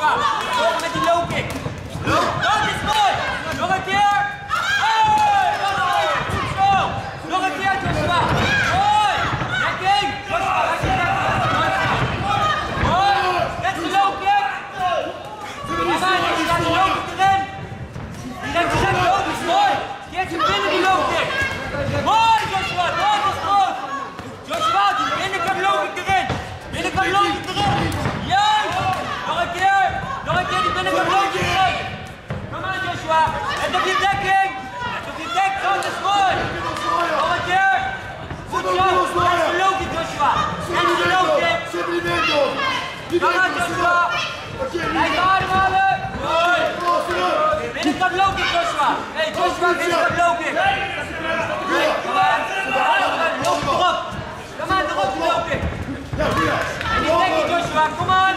Joshua. Door met die low kick. Dat is mooi. Nog een keer. Hey, goed zo. Nog een keer, Joshua. Mooi. Dekking. Joshua, als je mooi. Net de low kick. Die gaat de low kick erin. Die gaat direct low kick. Mooi. Keertje binnen die low kick. Mooi, Joshua. Dat is goed. Joshua, die binnenkant low kick erin. Binnenkant low kick erin. Juist. Nog een keer die binnenkant low kick erin. Kom aan, Joshua. Let op je dekking. Let op je dekking. Dat is mooi. Nog een keer. Goed zo. Let op de low kick, Joshua. Let op de low kick. Kom aan, Joshua. Blijf ademhalen. Mooi. Binnenkant low kick, Joshua. Hey, Joshua, binnenkant low kick. Kom aan. Loop erop. Kom aan, erop die low kick. En die dekking, Joshua. Kom aan.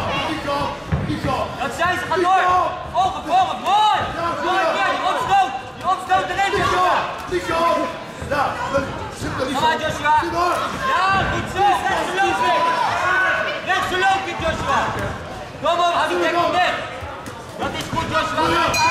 Dat zijn ze, ga door. Volgen, mooi. Nog een keer, die opstoot erin, Joshua. Kom aan, Joshua. Ja, goed zo. Rechtse low kick, Joshua. Kom op, hou die dekking dicht. Dat is goed, Joshua.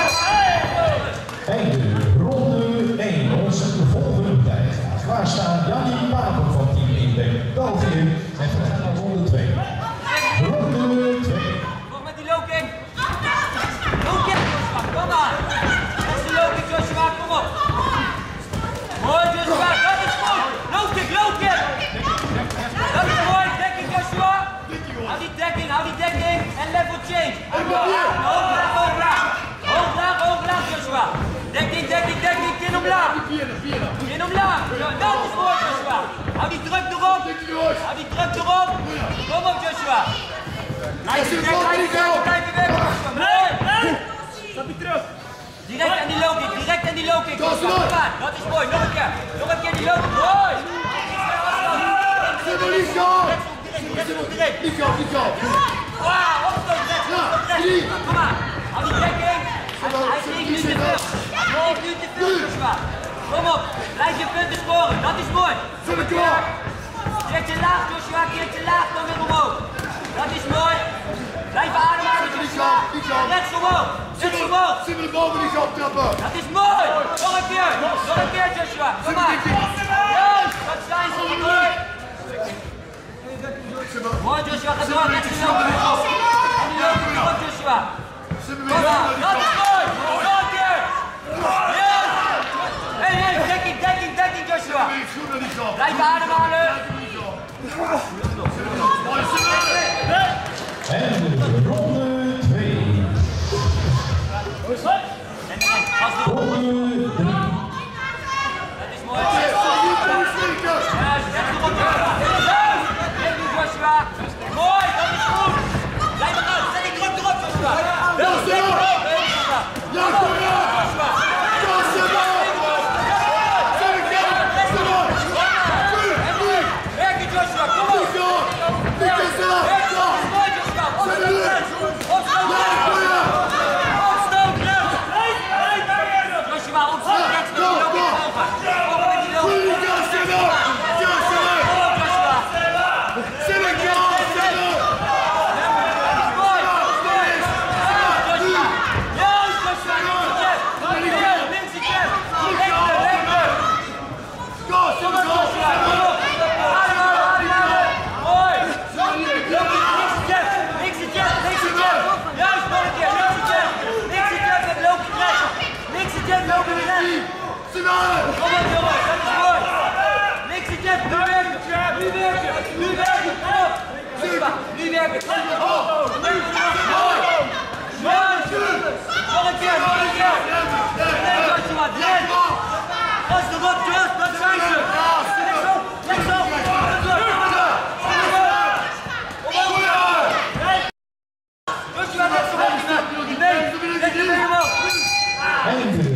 Einde ronde 1, onze volgende tijd. Waar staat Jannie Papen van Team Impact België en we gaan naar ronde 2. Ronde 2. Nog met die low kick. Low kick, Joshua, kom maar. Dat is de low kick, Joshua, kom op. Mooi, Joshua, dat is goed. Low kick. Dat is mooi, dekking, Joshua. Hou die dekking en level change. Hoog laag, Joshua. Dekking, kin omlaag. Dat is mooi, Joshua. Hou die druk erop. Kom op, Joshua. Blijf je weg, Joshua. Mooi. Stapje terug. Direct aan die low kick, Joshua. Kom aan, dat is mooi. Nog een keer die low kick. Mooi. Wauw, opstoot, rechts. Kom maar. Hou die dekking. Hij is 9 minuten te veel. 9 minuten te veel, Joshua. Kom op. Blijf je punten scoren. Dat is mooi. Keertje laag, Joshua. Keertje laag. Dan weer omhoog. Dat is mooi. Blijf ademhalen, Joshua. Rechts omhoog. Dat is mooi. Nog een keer, Joshua. Kom maar. Juist. Dat zijn ze. Mooi. Mooi, Joshua. Ga door. Rechts omhoog. Kom, Joshua. Kom maar. Dat is mooi. Nog een keer. Juist. Hey, dekking, Joshua. Blijf ademhalen. En ronde 2. Ronde 3. Dat is mooi. Joshua. Mooi, dat is goed. Blijf eruit. Zet die druk erop, Joshua. Werk het, Joshua. Kom op. Nu werken. Nog een keer. Nee, Joshua, dread. Dat is de rot, terug. Dat zijn ze. Rechtsop. Joshua, rechtsop. Nee, leg je mee omhoog.